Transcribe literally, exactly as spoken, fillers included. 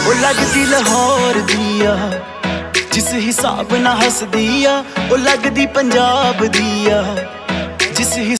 ओ लगदी लाहौर दिया जिस हिसाब ना हसदी आ, ओ लगदी पंजाब दिया जिस